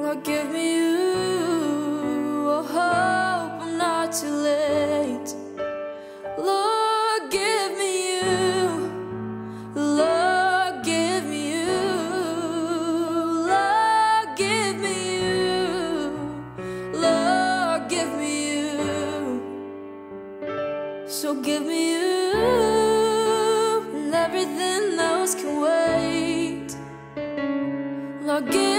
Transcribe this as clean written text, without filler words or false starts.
Lord, give me you. Oh, hope I'm not too late. Lord, give me you. Lord, give me you. Lord, give me you. Lord, give me you. So give me you, and everything else can wait. Lord, give